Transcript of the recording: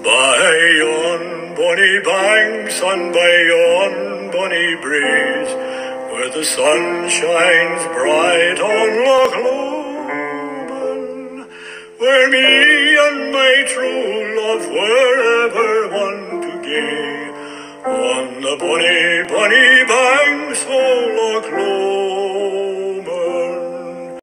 By yon bonny banks and by yon bonny breeze, where the sun shines bright on Loch Lomond, where me and my true love were ever one to gae, on the bonny, bonny banks o'